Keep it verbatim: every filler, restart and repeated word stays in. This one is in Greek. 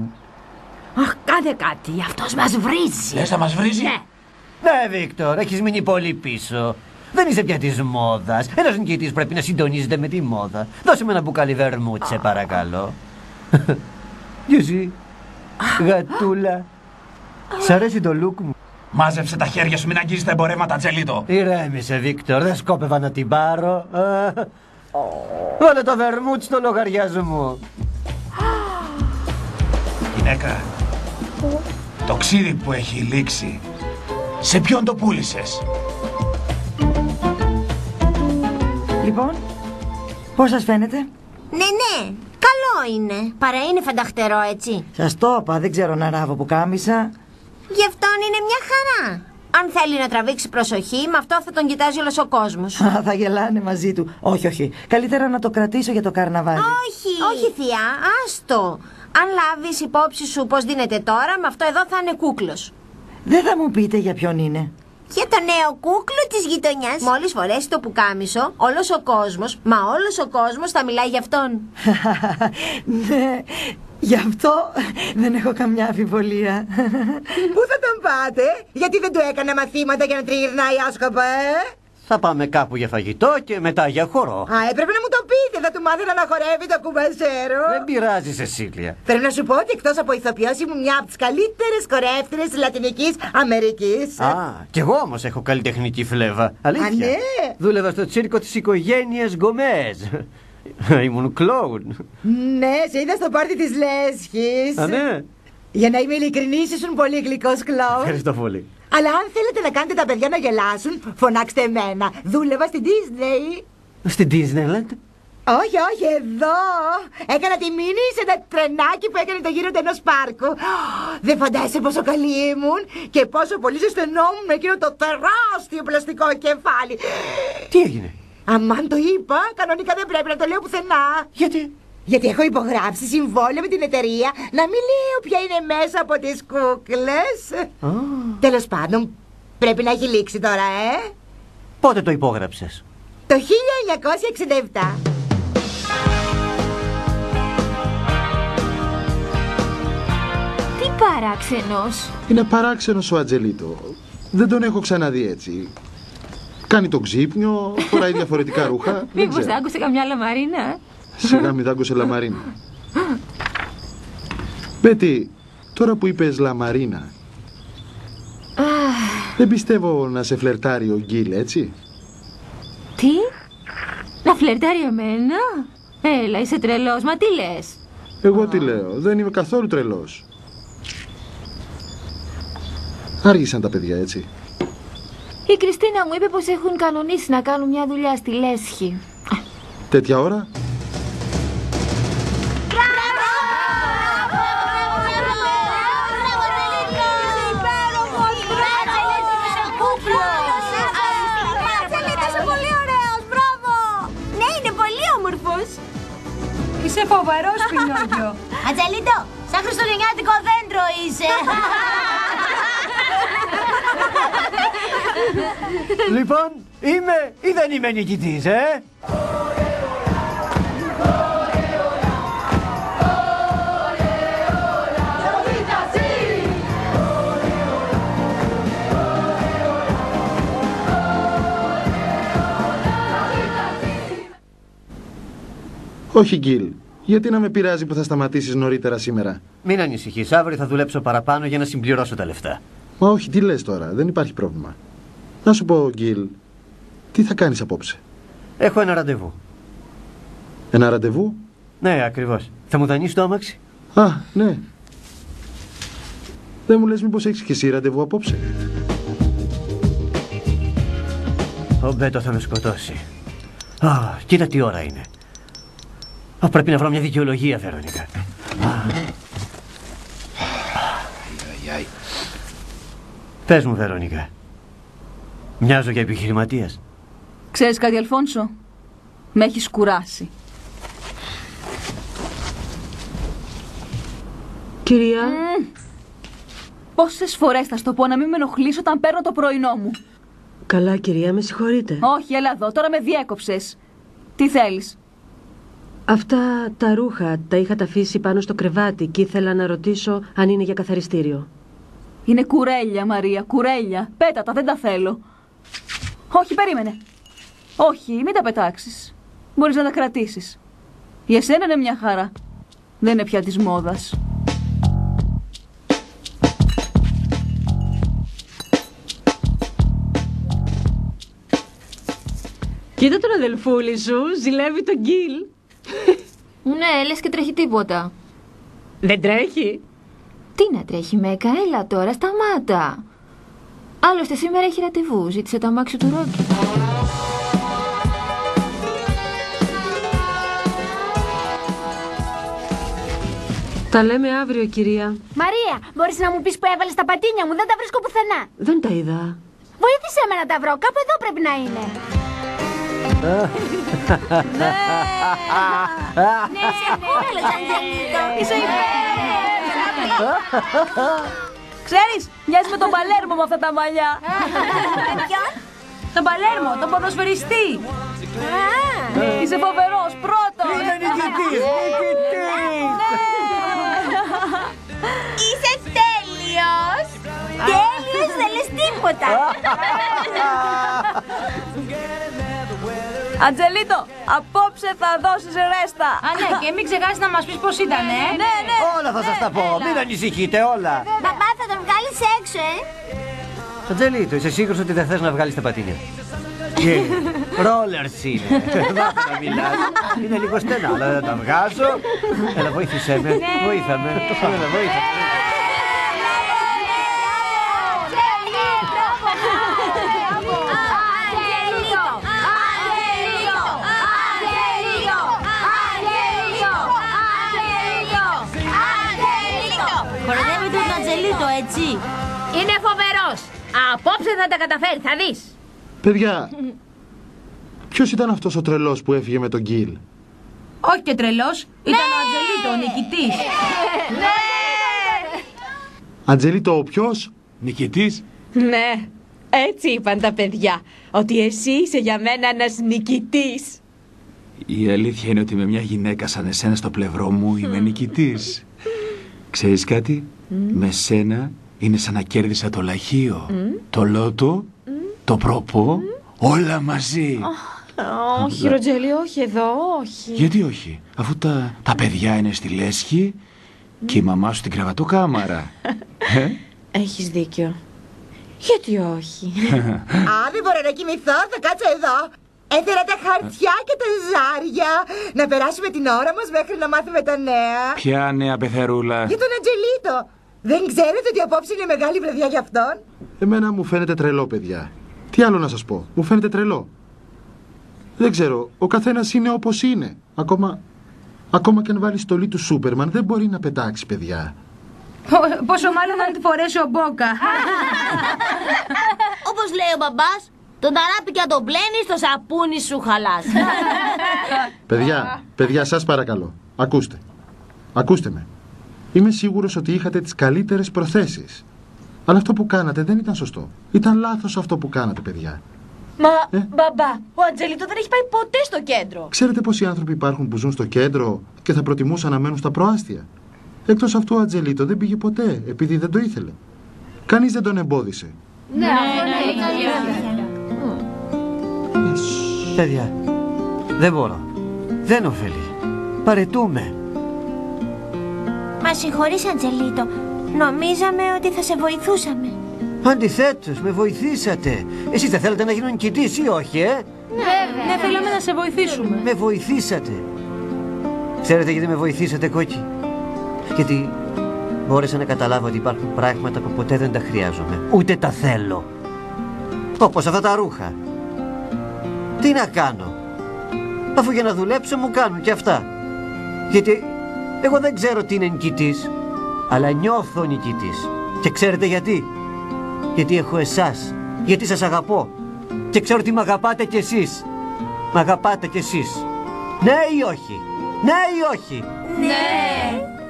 Αχ, κάντε κάτι, αυτός μας βρίζει. Λες να μας βρίζει? Ναι. Ναι, Βίκτορ, έχεις μείνει πολύ πίσω. Δεν είσαι πια της μόδας. Ένας νικητής πρέπει να συντονίζεται με τη μόδα. Δώσε με ένα μπουκάλι βερμούτ, σε παρακαλώ. Γιουζί, γατούλα. Σ' αρέσει το λουκ μου? Μάζεψε τα χέρια σου, μην αγγίζεις τα εμπορεύματα, Τζελίτο. Ηρέμησε, Βίκτορ, δεν σκόπευα να την πάρω. Βάλε το βερμούτ στο λογαριασμό. Γυναίκα, το ξύδι που έχει λήξει, σε ποιον το πούλησες? Λοιπόν, πώς σας φαίνεται? Ναι, ναι, καλό είναι. Παρά είναι φανταχτερό, έτσι. Σας το είπα, δεν ξέρω να ράβω που κάμισα. Γι' αυτόν είναι μια χαρά. Αν θέλει να τραβήξει προσοχή, με αυτό θα τον κοιτάζει όλος ο κόσμος. Θα γελάνε μαζί του. Όχι, όχι. Καλύτερα να το κρατήσω για το καρναβάλι. Όχι, όχι θεία, άστο. Αν λάβεις υπόψη σου πώς δίνεται τώρα, με αυτό εδώ θα είναι κούκλος. Δεν θα μου πείτε για ποιον είναι? Για το νέο κούκλο της γειτονιάς. Μόλις φορέσει το πουκάμισο, όλος ο κόσμος, μα όλος ο κόσμος θα μιλάει για αυτόν. Ναι, γι' αυτό δεν έχω καμιά αμφιβολία. Πού θα τον πάτε? Γιατί δεν του έκανα μαθήματα για να τριγυρνάει άσκοπα, ε? Θα πάμε κάπου για φαγητό και μετά για χορό. Α, έπρεπε να μου το πείτε. Θα του μάθαινα να χορεύει το κουμπασέρο. Δεν πειράζει, Σεσίλια. Πρέπει να σου πω ότι εκτός από ηθοποιός ήμουν μια από τις καλύτερες χορεύτριες της Λατινικής Αμερικής. Α, κι εγώ όμως έχω καλλιτεχνική φλέβα. Αλήθεια. Α, ναι. Δούλευα στο τσίρκο της οικογένειας Γκομέζ. Ήμουν κλόουν. Ναι, σε είδα στο πάρτι της Λέσχης. Α, ναι. Για να είμαι ειλικρινής, ήσουν πολύ γλυκός κλόουν. Ευχαριστώ πολύ. Αλλά αν θέλετε να κάνετε τα παιδιά να γελάσουν, φωνάξτε εμένα. Δούλευα στην Disney. Στην Disneyland. Όχι, όχι, εδώ. Έκανα τη μήνυ σε ένα τρενάκι που έκανε το γύρο του ενός πάρκου. Δεν φαντάζεσαι πόσο καλή ήμουν και πόσο πολύ ζεσθενόμουν με εκείνο το τεράστιο πλαστικό κεφάλι. Τι έγινε? Αμάν το είπα, κανονικά δεν πρέπει να το λέω πουθενά. Γιατί? Γιατί έχω υπογράψει συμβόλαιο με την εταιρεία να μην λέω ποια είναι μέσα από τις κούκλες. Oh. Τέλος πάντων, πρέπει να έχει λήξει τώρα, ε. Πότε το υπόγραψες? Το χίλια εννιακόσια εξήντα επτά. Τι παράξενος. Είναι παράξενος ο Ατζελίτο. Δεν τον έχω ξαναδεί έτσι. Κάνει το ξύπνιο, φοράει διαφορετικά ρούχα. Μήπως θα άκουσε καμιά λαμαρίνα? Σιγά μην τ' άκουσε λαμαρίνα. Μπέτι, τώρα που είπες λαμαρίνα, δεν πιστεύω να σε φλερτάρει ο Γκίλ, έτσι? Τι? Να φλερτάρει εμένα? Έλα, είσαι τρελός, μα τι λες? Εγώ τι λέω, δεν είμαι καθόλου τρελός. Άργησαν τα παιδιά, έτσι? Η Κριστίνα μου είπε πως έχουν κανονίσει να κάνουν μια δουλειά στη Λέσχη. Τέτοια ώρα? Είσαι φοβερός, Πινόκιο. Ατζελίτο, σαν χριστουγεννιάτικο δέντρο είσαι. Λοιπόν, είμαι ή δεν είμαι νικητής, ε? Όχι, Γκίλ. Γιατί να με πειράζει που θα σταματήσεις νωρίτερα σήμερα? Μην ανησυχείς, αύριο θα δουλέψω παραπάνω για να συμπληρώσω τα λεφτά. Μα όχι, τι λες τώρα, δεν υπάρχει πρόβλημα. Να σου πω, Γκίλ, τι θα κάνεις απόψε? Έχω ένα ραντεβού. Ένα ραντεβού? Ναι, ακριβώς. Θα μου δανείσεις το άμαξι? Α, ναι. Δεν μου λες μήπως έχεις και εσύ ραντεβού απόψε? Ο Μπέτο θα με σκοτώσει. Α, κοίτα τι ώρα είναι. Α, πρέπει να βρω μια δικαιολογία, Βερονίκα. Πες μου, Βερονίκα. Μοιάζω για επιχειρηματίας? Ξέρεις κάτι, Αλφόνσο? Με έχεις κουράσει. Κυρία... Mm. Πόσες φορές θα στο πω να μην με ενοχλήσω όταν παίρνω το πρωινό μου? Καλά, κυρία, με συγχωρείτε. Όχι, έλα εδώ, τώρα με διέκοψες. Τι θέλεις? Αυτά τα ρούχα τα είχατε αφήσει πάνω στο κρεβάτι και ήθελα να ρωτήσω αν είναι για καθαριστήριο. Είναι κουρέλια, Μαρία, κουρέλια. Πέτα τα, δεν τα θέλω. Όχι, περίμενε. Όχι, μην τα πετάξεις. Μπορείς να τα κρατήσεις. Για εσένα είναι μια χαρά. Δεν είναι πια της μόδας. Κοίτα τον αδελφούλη σου, ζηλεύει τον Γκίλ. Ναι, λες και τρέχει τίποτα. Δεν τρέχει. Τι να τρέχει, Μέκα, έλα τώρα, σταμάτα. Άλλωστε σήμερα έχει ραντεβού, ζήτησε το αμάξι του Ρόκι. Τα λέμε αύριο, κυρία. Μαρία, μπορείς να μου πεις που έβαλες τα πατίνια μου, δεν τα βρίσκω πουθενά. Δεν τα είδα. Βοήθησέ με να τα βρω, κάπου εδώ πρέπει να είναι. Ναι! Ναι, σε ακούγαλες, Αντζελίτο. Είσαι Ξέρεις, μοιάζει με τον Παλέρμο με αυτά τα μαλλιά. Ποιον? Τον Παλέρμο, τον ποδοσφαιριστή. Είσαι φοβερός, πρώτος. Είναι νικητής, νικητής. Είσαι τέλειος. Τέλειος, δεν λες τίποτα. Αντζελίτο, απόψε θα δώσεις ρέστα. Α, ναι, και μην ξεχάσεις να μας πεις πώς ήταν, ε. Ναι, ναι. Όλα θα σας τα πω, μην ανησυχείτε, όλα. Παπά, θα τον βγάλεις έξω, ε. Αντζελίτο, είσαι σίγουρος ότι δεν θες να βγάλεις τα πατίνια? Ρόλερς είναι. Μάθε να μιλάς. Είναι λίγο στενά, αλλά δεν τα βγάζω. Έλα, βοήθησέ με. Βοήθαμε. Έλα, βοήθαμε. Κοροϊδεύετε τον Αντζελίτο, έτσι. Είναι φοβερός. Απόψε θα τα καταφέρει, θα δεις. Παιδιά, ποιος ήταν αυτός ο τρελός που έφυγε με τον Γκίλ? Όχι και τρελός, ήταν ο Αντζελίτο, ο νικητής. Αντζελίτο, ο ποιος? Νικητής. Ναι, έτσι είπαν τα παιδιά. Ότι εσύ είσαι για μένα ένας νικητής. Η αλήθεια είναι ότι με μια γυναίκα σαν εσένα στο πλευρό μου είμαι νικητής. Ξέρεις κάτι? Mm. Με σένα είναι σαν να κέρδισα το λαχείο, mm. το λότο, mm. το πρόπο, mm. όλα μαζί. Oh, όχι, Ροτζέλη, όχι εδώ, όχι. Γιατί όχι, αφού τα, τα παιδιά είναι στη λέσχη mm. και η μαμά σου στην κρεβατοκάμαρα. ε? Έχεις δίκιο. Γιατί όχι? Α, δεν μπορώ να κοιμηθώ, θα κάτσω εδώ. Έφερα τα χαρτιά και τα ζάρια. Να περάσουμε την ώρα μας μέχρι να μάθουμε τα νέα. Ποια νέα, πεθερούλα? Για τον Αντζελίτο. Δεν ξέρετε ότι απόψε είναι μεγάλη βραδιά για αυτόν? Εμένα μου φαίνεται τρελό, παιδιά. Τι άλλο να σας πω, μου φαίνεται τρελό. Δεν ξέρω, ο καθένας είναι όπως είναι. Ακόμα, ακόμα και αν βάλει στολή του Σούπερμαν δεν μπορεί να πετάξει, παιδιά. Πόσο μάλλον να τη φορέσει ο Μπόκα. Όπως λέει ο μπαμπάς, τον ταράπι και τον πλένεις, το σαπούνι σου χαλάς. Παιδιά, παιδιά, σας παρακαλώ, ακούστε. Ακούστε με. Είμαι σίγουρος ότι είχατε τις καλύτερες προθέσεις. Αλλά αυτό που κάνατε δεν ήταν σωστό. Ήταν λάθος αυτό που κάνατε, παιδιά. Μα, ε? μπαμπά, ο Αντζελίτο δεν έχει πάει ποτέ στο κέντρο. Ξέρετε πόσοι άνθρωποι υπάρχουν που ζουν στο κέντρο και θα προτιμούσαν να μένουν στα προάστια? Εκτός αυτού ο Αντζελίτο δεν πήγε ποτέ, επειδή δεν το ήθελε. Κανείς δεν τον εμπόδισε. Ναι, ναι, ναι. Παιδιά, δεν μπορώ. Δεν ωφελεί. Παρετούμε. Μα συγχωρείς, Αντζελίτο. Νομίζαμε ότι θα σε βοηθούσαμε. Αντιθέτως, με βοηθήσατε. Εσείς δεν θέλετε να γίνω νικητής ή όχι, ε? Ναι, ναι, θέλαμε να σε βοηθήσουμε. Με βοηθήσατε. Ξέρετε γιατί με βοηθήσατε, κόκκι? Γιατί μπόρεσα να καταλάβω ότι υπάρχουν πράγματα που ποτέ δεν τα χρειάζομαι. Ούτε τα θέλω. Όπως αυτά τα ρούχα. Τι να κάνω? Αφού για να δουλέψω μου κάνουν και αυτά. Γιατί εγώ δεν ξέρω τι είναι νικητής, αλλά νιώθω νικητής. Και ξέρετε γιατί? Γιατί έχω εσάς. Γιατί σας αγαπώ. Και ξέρω ότι με αγαπάτε κι εσείς. Με αγαπάτε κι εσείς. Ναι ή όχι? Ναι ή όχι? Ναι.